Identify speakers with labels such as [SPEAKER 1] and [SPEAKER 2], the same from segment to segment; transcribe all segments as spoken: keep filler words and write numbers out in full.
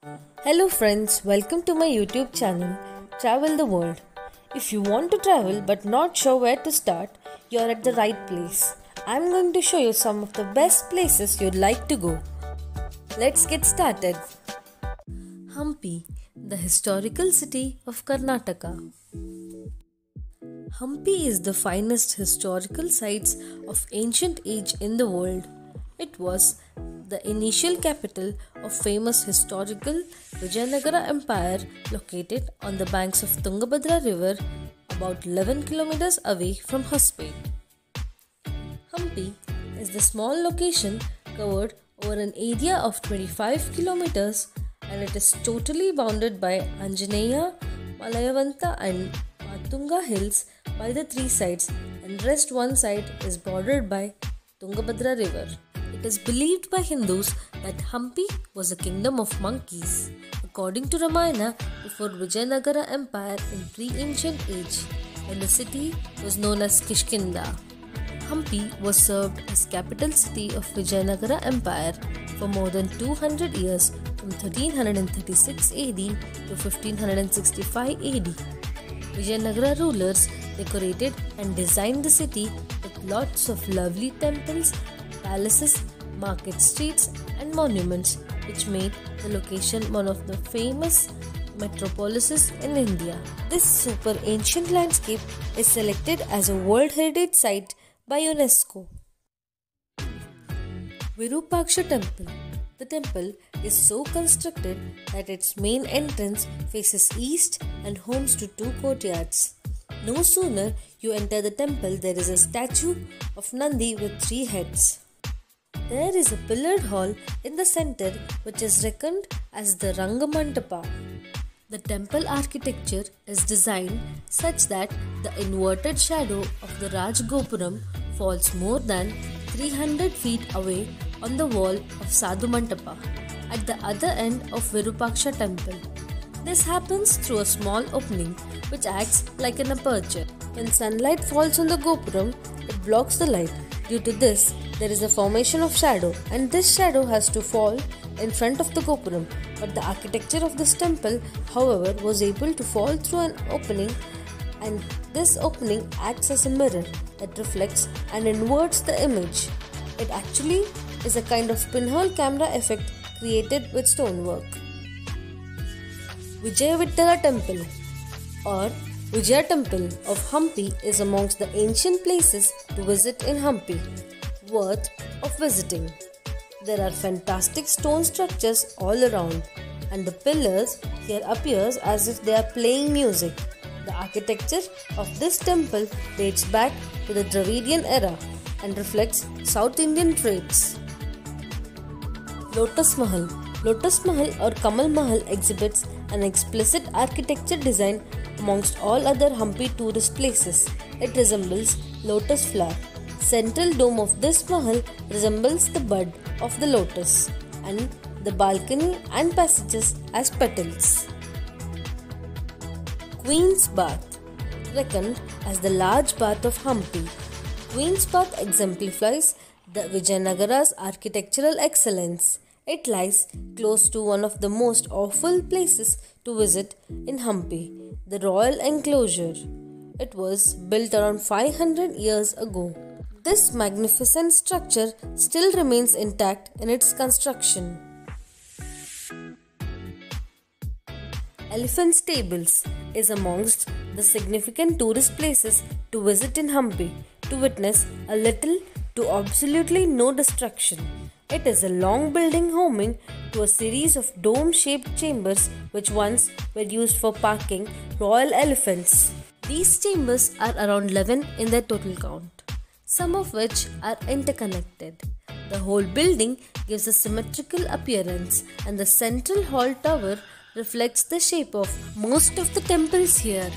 [SPEAKER 1] Hello friends, welcome to my YouTube channel Travel the World. If you want to travel but not sure where to start, you're at the right place. I'm going to show you some of the best places you'd like to go. Let's get started. Hampi, the historical city of Karnataka. Hampi is the finest historical sites of ancient age in the world. It was the initial capital of famous historical Vijayanagara Empire located on the banks of Tungabhadra River about eleven kilometers away from Hospet. Hampi is the small location covered over an area of twenty-five kilometers and it is totally bounded by Anjaneya, Malayavanta and Matunga hills by the three sides, and rest one side is bordered by Tungabhadra River. It is believed by Hindus that Hampi was a kingdom of monkeys, according to Ramayana, before Vijayanagara Empire in pre-ancient age, when the city was known as Kishkinda. Hampi was served as capital city of Vijayanagara Empire for more than two hundred years, from thirteen thirty-six A D to fifteen sixty-five A D. Vijayanagara rulers decorated and designed the city with lots of lovely temples, palaces, market streets and monuments, which made the location one of the famous metropolises in India. This super ancient landscape is selected as a World Heritage Site by UNESCO. Virupaksha Temple. The temple is so constructed that its main entrance faces east and homes to two courtyards. No sooner you enter the temple, there is a statue of Nandi with three heads. There is a pillared hall in the center which is reckoned as the Rangamandapa. The temple architecture is designed such that the inverted shadow of the Raj Gopuram falls more than three hundred feet away on the wall of Sadhu Mantapa at the other end of Virupaksha temple. This happens through a small opening which acts like an aperture. When sunlight falls on the Gopuram, it blocks the light. Due to this, there is a formation of shadow, and this shadow has to fall in front of the Gopuram. But the architecture of this temple, however, was able to fall through an opening, and this opening acts as a mirror that reflects and inverts the image. It actually is a kind of pinhole camera effect created with stonework. Vijayavithala Temple or Vijaya Temple of Hampi is amongst the ancient places to visit in Hampi, worth of visiting. There are fantastic stone structures all around, and the pillars here appears as if they are playing music. The architecture of this temple dates back to the Dravidian era and reflects South Indian traits. Lotus Mahal. Lotus Mahal or Kamal Mahal exhibits an explicit architecture design amongst all other Hampi tourist places. It resembles lotus flower. Central dome of this mahal resembles the bud of the lotus, and the balcony and passages as petals. Queen's Bath. Reckoned as the large bath of Hampi, Queen's Bath exemplifies the Vijayanagara's architectural excellence. It lies close to one of the most awful places to visit in Hampi, the Royal Enclosure. It was built around five hundred years ago. This magnificent structure still remains intact in its construction. Elephant Stables is amongst the significant tourist places to visit in Hampi to witness a little to absolutely no destruction. It is a long building homing to a series of dome-shaped chambers which once were used for parking royal elephants. These chambers are around eleven in their total count, some of which are interconnected. The whole building gives a symmetrical appearance, and the central hall tower reflects the shape of most of the temples here.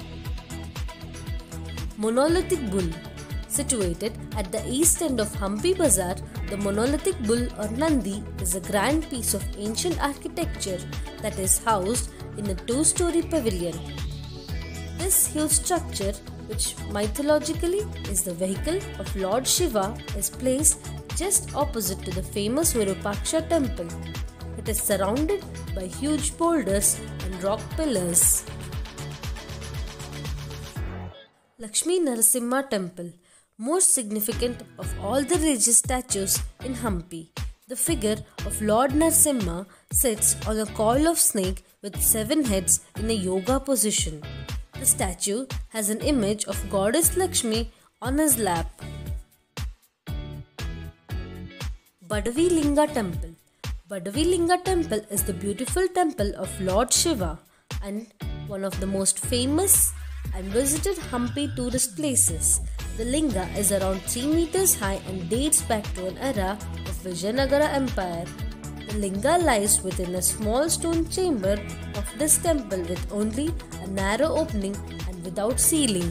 [SPEAKER 1] Monolithic Bull. Situated at the east end of Hampi Bazaar, the Monolithic Bull or Nandi is a grand piece of ancient architecture that is housed in a two-story pavilion. This huge structure, which mythologically is the vehicle of Lord Shiva, is placed just opposite to the famous Virupaksha temple. It is surrounded by huge boulders and rock pillars. Lakshmi Narasimha Temple, most significant of all the religious statues in Hampi. The figure of Lord Narasimha sits on a coil of snake with seven heads in a yoga position. The statue has an image of goddess Lakshmi on his lap. Badavi Linga Temple. Badavi Linga Temple is the beautiful temple of Lord Shiva and one of the most famous and visited Hampi tourist places. The Linga is around three meters high and dates back to an era of Vijayanagara Empire. The Linga lies within a small stone chamber of this temple with only a narrow opening and without ceiling.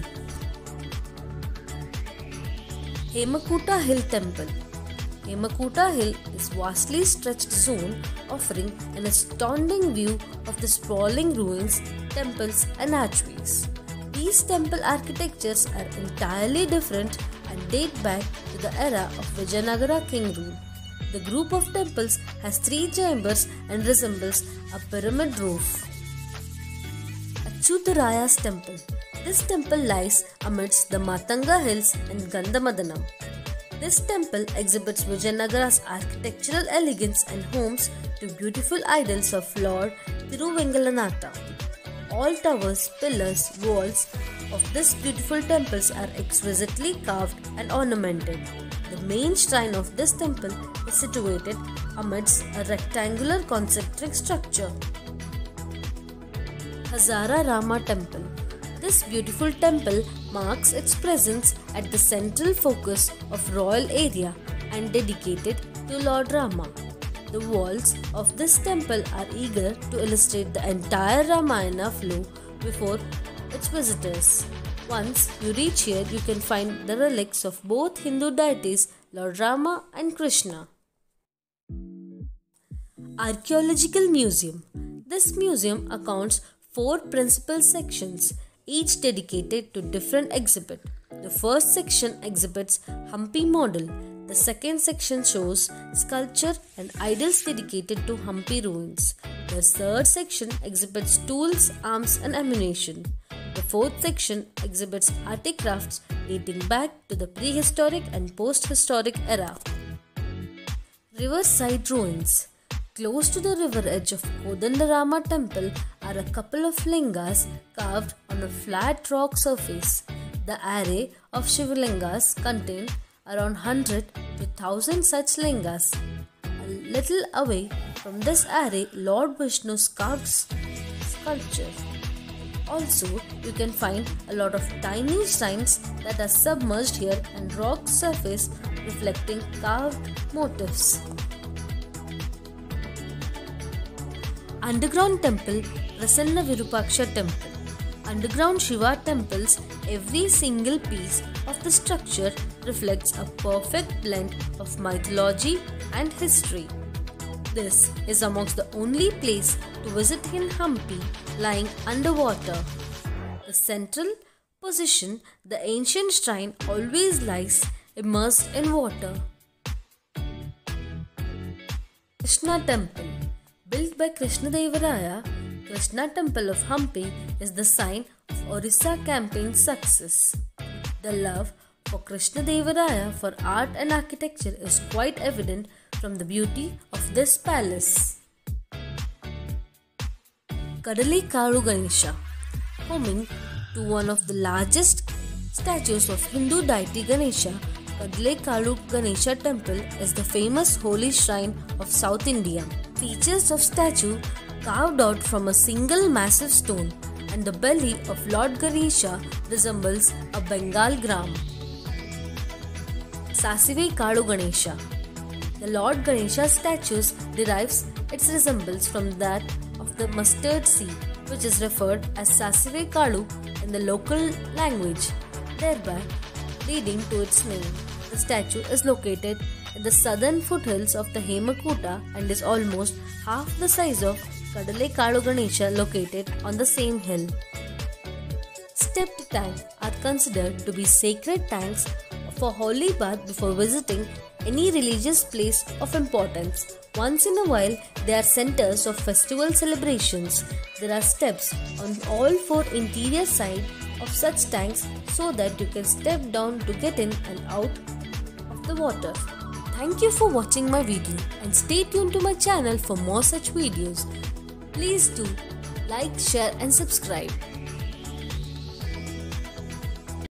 [SPEAKER 1] Hemakuta Hill Temple. Hemakuta Hill is vastly stretched zone offering an astounding view of the sprawling ruins, temples and archways. These temple architectures are entirely different and date back to the era of Vijayanagara king rule. The group of temples has three chambers and resembles a pyramid roof. Achyutaraya's temple. This temple lies amidst the Matanga hills in Gandhamadanam. This temple exhibits Vijayanagara's architectural elegance and homes to beautiful idols of Lord Thiruvengalanatha. All towers, pillars, walls of this beautiful temples are exquisitely carved and ornamented. The main shrine of this temple is situated amidst a rectangular concentric structure. Hazara Rama Temple. This beautiful temple marks its presence at the central focus of royal area and dedicated to Lord Rama. The walls of this temple are eager to illustrate the entire Ramayana flow before its visitors. Once you reach here, you can find the relics of both Hindu deities Lord Rama and Krishna. Archaeological Museum. This museum accounts four principal sections, each dedicated to different exhibit. The first section exhibits Hampi model. The second section shows sculpture and idols dedicated to Hampi ruins. The third section exhibits tools, arms and ammunition. The fourth section exhibits artifacts dating back to the prehistoric and post-historic era. Riverside ruins. Close to the river edge of Kodandarama temple are a couple of lingas carved on a flat rock surface. The array of Shivalingas contain around one hundred to one thousand such lingas. A little away from this array, Lord Vishnu's carved sculpture. Also, you can find a lot of tiny shrines that are submerged here and rock surface reflecting carved motifs. Underground Temple, Prasanna Virupaksha Temple. Underground Shiva temples, every single piece of the structure reflects a perfect blend of mythology and history. This is amongst the only place to visit in Hampi lying underwater. The central position, the ancient shrine always lies immersed in water. Krishna Temple. Built by Krishnadevaraya, Krishna Temple of Hampi is the sign of Orissa campaign's success. The love for Krishnadevaraya for art and architecture is quite evident from the beauty of this palace. Kadalekalu Ganesha. Homing to one of the largest statues of Hindu deity Ganesha, Kadalekalu Ganesha Temple is the famous holy shrine of South India. Features of statue carved out from a single massive stone, and the belly of Lord Ganesha resembles a Bengal gram. Sasivekalu Ganesha. The Lord Ganesha statue derives its resemblance from that of the mustard seed, which is referred as Sasivekalu in the local language, thereby leading to its name. The statue is located in the southern foothills of the Hemakuta and is almost half the size of Kadalekalu Ganesha located on the same hill. Stepped tanks are considered to be sacred tanks for holy bath before visiting any religious place of importance. Once in a while, they are centers of festival celebrations. There are steps on all four interior sides of such tanks so that you can step down to get in and out of the water. Thank you for watching my video and stay tuned to my channel for more such videos. Please do like, share and subscribe.